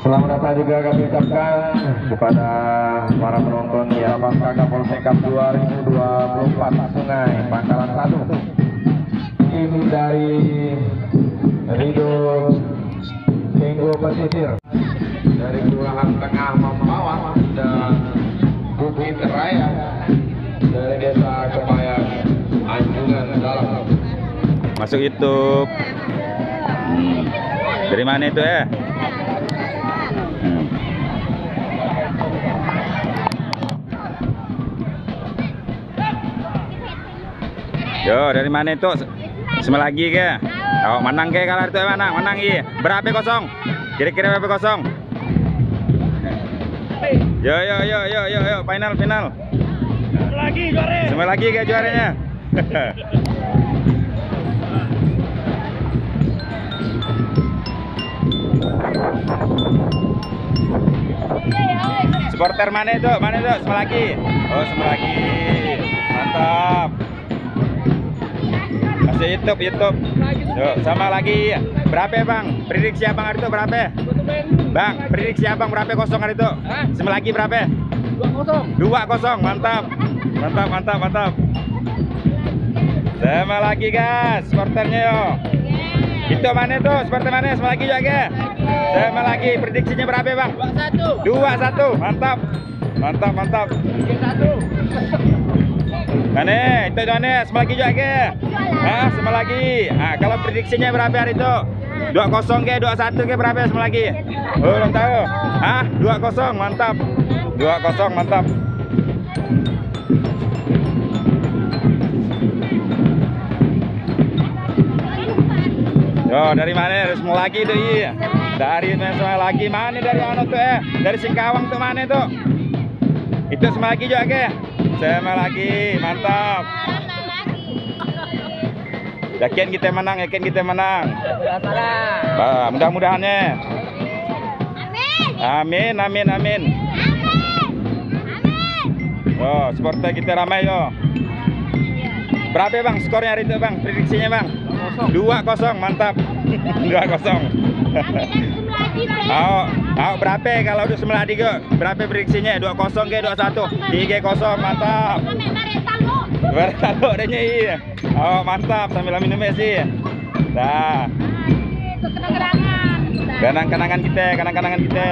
Selamat datang juga kami ucapkan kepada para penonton di Lapangan Kapolsek Cup 2024 Sungai Pangkalan 1. Tim dari Rido Tenggo Pesisir dari Kelurahan Tengah Mempawah dan Bukit Raya dari Desa Kepayan Anjungan Dalam. Masuk YouTube. Dari mana itu ya? Yo, dari mana itu? Semelagi ke? Oh, menang ke kalau itu menang iya. Berapa kosong? Kira-kira berapa kosong? Yo, final. Lagi juara. Semelagi ke juaranya? Supporter mana itu? Semelagi. Oh, Semelagi. Mantap. Masih YouTube. Yo, sama lagi. Berapa Bang? Prediksi Abang hari itu berapa? Bang, prediksi Abang berapa kosong hari itu? Semelagi berapa? 2-0. Mantap. Sama lagi guys, supporternya yo. Itu mana tuh? Supporter mana? Semelagi juga. Sama lagi, prediksinya berapa Bang? 2-1. Mantap. 3-1. Mana? Itu mana? Semelagi juga. Semelagi. Kalau prediksinya berapa hari itu? 2-0 ke, 2-1 ke berapa Semelagi? Oh, belum tahu. 2-0. Mantap. 2-0 mantap. Yo, dari mana? Dari Semelagi tuh iya. Dari Semelagi mana dari tuh Dari Singkawang tuh mana tuh? Itu Semelagi juga ke? Semelagi, mantap. Yakin kita menang. Mudah-mudahannya. Amin. Oh, supporter kita ramai yo. Berapa Bang skornya hari itu Bang? Prediksinya Bang? 2-0, mantap. 2-0. Berapa kalau udah Semeladi kok? Berapa prediksinya? 2-0 ke 2-1? 3-0, mantap. Bertalu adanya iya. Oh, mantap sambil minum sih. Dah. Kenang-kenangan kita.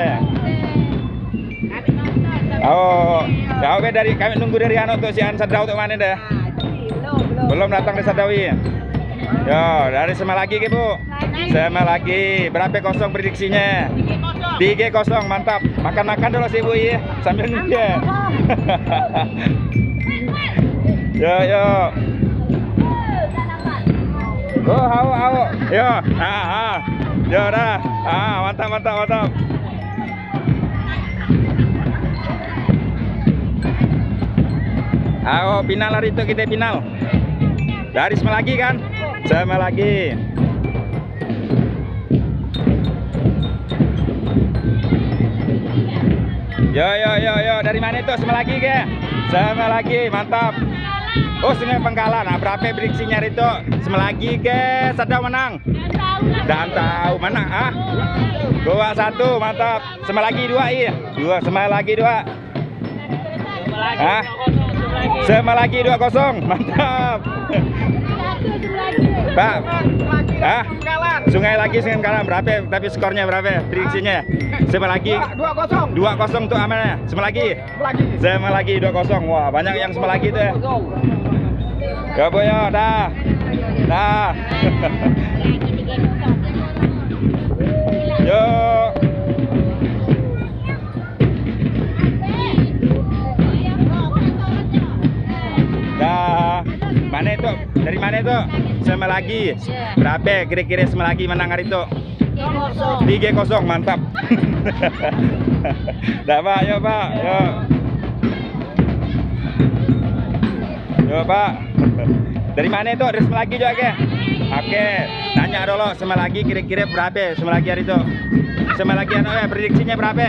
Oh, dari kami nunggu dari tuh si An Sadau tuh mana dah? Belum datang di Sadawi. Yo, dari Semelagi ke Bu. Semelagi, berapa kosong prediksinya? 3-0, mantap. Makan dulu sih Bu ya, sambil nunggu. Yo. Oh, hau. Yo, yo dah. Mantap. Final hari itu kita final. Dari Semelagi kan? Semelagi. Yo, dari mana itu Semelagi ke? Semelagi, mantap. Oh, Sungai Pangkalan. Berapa prediksinya itu? Semelagi ke Sadau menang? Dan tahu menang 2-1, mantap. Semelagi 2 iya. Semelagi 2. Semelagi 2-0, mantap. Pak. Sungai Pangkalan berapa? Tapi skornya berapa? Prediksinya? Semelagi 2-0 tuh amannya. Semelagi 2-0. Wah, banyak yang Semelagi tuh ya. Ya Bu ya, dah. Yo. Dah. Mana itu? Dari mana itu? Semelagi. Berapa kira-kira Semelagi menang hari itu? 3-0, mantap. Dah Pak, yo Pak, yo Pak. Dari mana itu? Dari Semelagi juga ke? Oke, tanya dulu Semelagi kira-kira berapa Semelagi hari itu? Semelagi prediksinya berapa?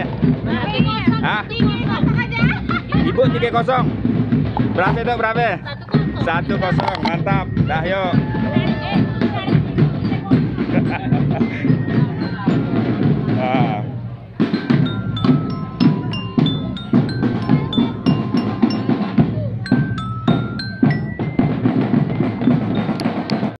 Ibu 3-0. Berapa itu berapa? 1-0, mantap. Dah yuk.